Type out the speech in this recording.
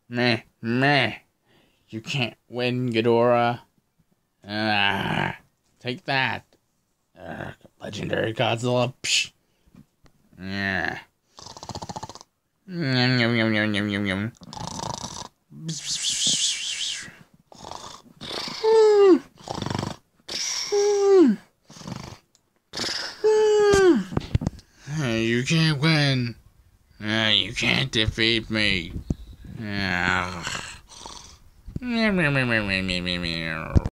Meh, meh. You can't win, Ghidorah. Take that. Legendary Godzilla. Psh. Yeah. Yum, yum, yum, yum, yum, yum, yum. You can't win. You can't defeat me.